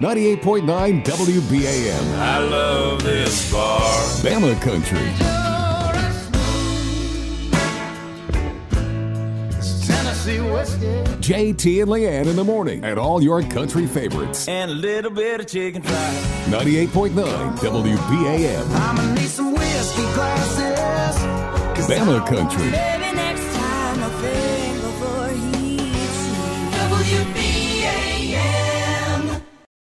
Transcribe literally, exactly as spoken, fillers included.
ninety-eight point nine W B A M. I love this bar. Bama Country. Tennessee whiskey. J T and Leanne in the morning. And all your country favorites. And a little bit of chicken fried. ninety-eight point nine W B A M. I'm gonna need some whiskey glasses. Bama Country. Maybe next time I'll think before he cheats. W B A M.